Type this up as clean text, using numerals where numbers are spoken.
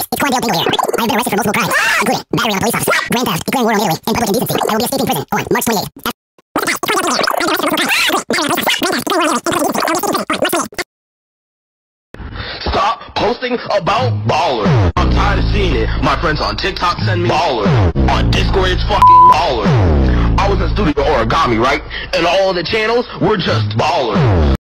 It's Quandale Dingle here. I have been arrested for multiple crimes, including battery on a police officer, grand theft, declaring war on Italy, and public indecency. I will be escaping prison on March 28th. Stop posting about Baller. I'm tired of seeing it. My friends on TikTok send me Baller. On Discord it's fucking Baller. I was in Studio Origami, right? And all the channels were just Baller.